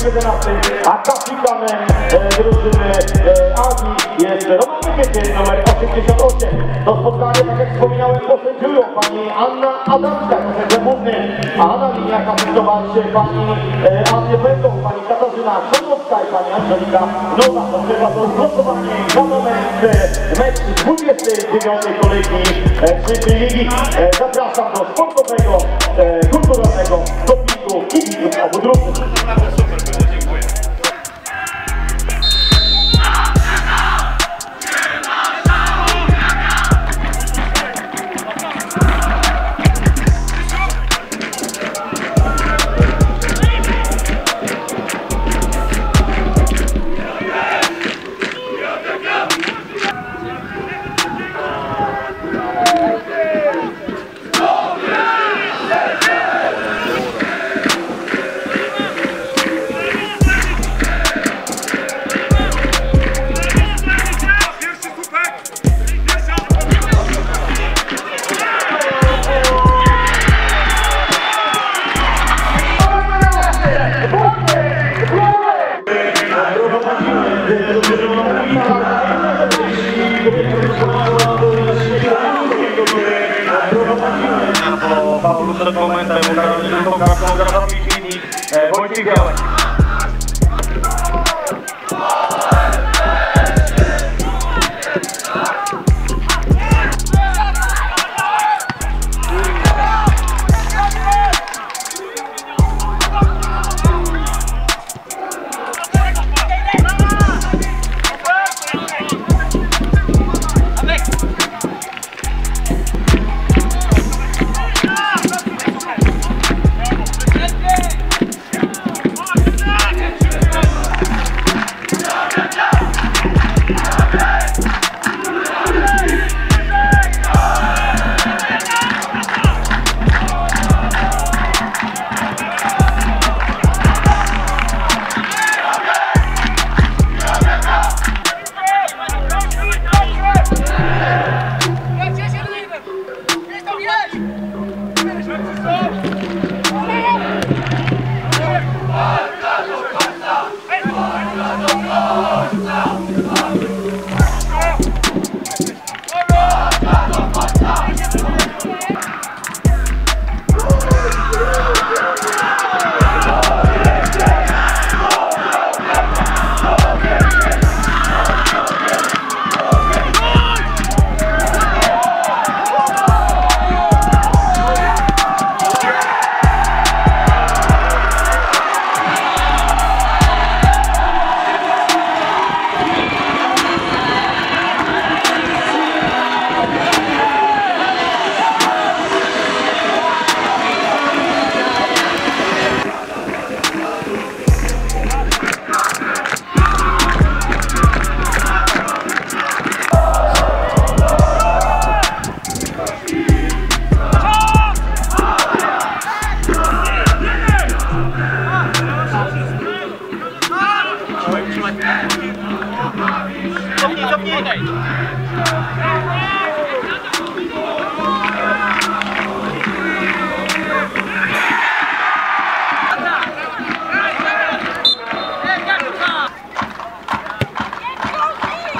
numer 11, a kapitanem drużyny Avii jest Roman numer 88. To spotkanie, tak jak wspominałem, posędziują pani Anna Adamska, sędzia główny, a na liniach asystować pani Avia będą pani Katarzyna Szanowska i pani Angelika Nowa. To chyba to głosowanie na moment mecz 29. kolejki trzeciej ligi. Zapraszam do sportowego, kulturalnego dopingu kibiców obu drużyn. Paweł przed momentem ukarał się tą kartą, zaraz Świdnik, Wojciech Białek.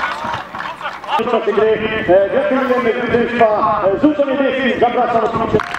Gratulujemy zwycięstwa żółto-niebieskich. Zapraszam oczywiście.